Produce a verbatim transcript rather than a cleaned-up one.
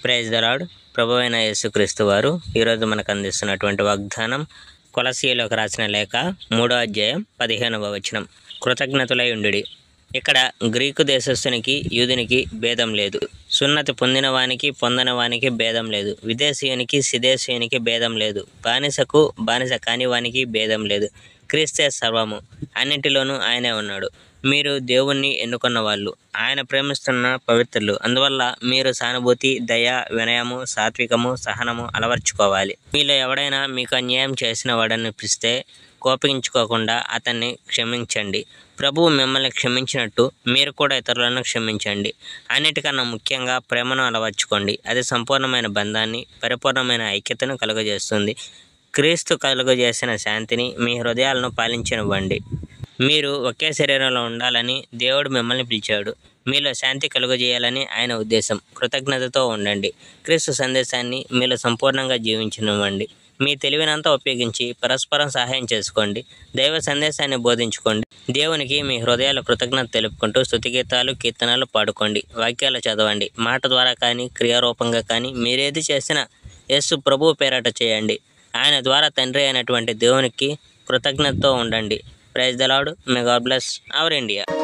Praise the lord. ప్రభువైన యేసుక్రీస్తు వారు ఈరోజు మనకు అందిస్తున్నటువంటి వాగ్దానం కొలస్సీయులకు రాసిన లేఖ మూడో అధ్యాయం పదిహేనవ వచనం. కృతజ్ఞతులై ఉండుడి. ఇక్కడ గ్రీకు దేశస్థునికి యూదునికి భేదం లేదు. సున్నతి పొందిన వానికి పొందని వానికి భేదం లేదు. విదేశీయునికి సిదేశీయునికి భేదం లేదు. బానిసకు బానిస కాని వానికి భేదం లేదు. క్రీస్తే సర్వము, అన్నింటిలోనూ ఆయనే ఉన్నాడు. మీరు దేవుణ్ణి ఎన్నుకున్న వాళ్ళు, ఆయన ప్రేమిస్తున్న పవిత్రులు. అందువల్ల మీరు సానుభూతి, దయ, వినయము, సాత్వికము, సహనము అలవర్చుకోవాలి. మీలో ఎవడైనా మీకు అన్యాయం చేసిన వాడని పిలిస్తే కోపించుకోకుండా అతన్ని క్షమించండి. ప్రభువు మిమ్మల్ని క్షమించినట్టు మీరు కూడా ఇతరులను క్షమించండి. అన్నిటికన్నా ముఖ్యంగా ప్రేమను అలవర్చుకోండి. అది సంపూర్ణమైన బంధాన్ని, పరిపూర్ణమైన ఐక్యతను కలుగజేస్తుంది. క్రీస్తు కలుగజేసిన శాంతిని మీ హృదయాలను పాలించనివ్వండి. మీరు ఒకే శరీరంలో ఉండాలని దేవుడు మిమ్మల్ని పిలిచాడు. మీలో శాంతి కలుగజేయాలని ఆయన ఉద్దేశం. కృతజ్ఞతతో ఉండండి. క్రీస్తు సందేశాన్ని మీలో సంపూర్ణంగా జీవించనివ్వండి. మీ తెలివినంతా ఉపయోగించి పరస్పరం సహాయం చేసుకోండి. దైవ సందేశాన్ని బోధించుకోండి. దేవునికి మీ హృదయాల కృతజ్ఞత తెలుపుకుంటూ స్తుతిగీతాలు, కీర్తనలు పాడుకోండి. వాక్యాలు చదవండి. మాట ద్వారా కానీ క్రియారూపంగా కానీ మీరేది చేసినా యేసు ప్రభువు పేరట చేయండి. ఆయన ద్వారా తండ్రి అయినటువంటి దేవునికి కృతజ్ఞతతో ఉండండి. Praise the Lord. May God bless our India.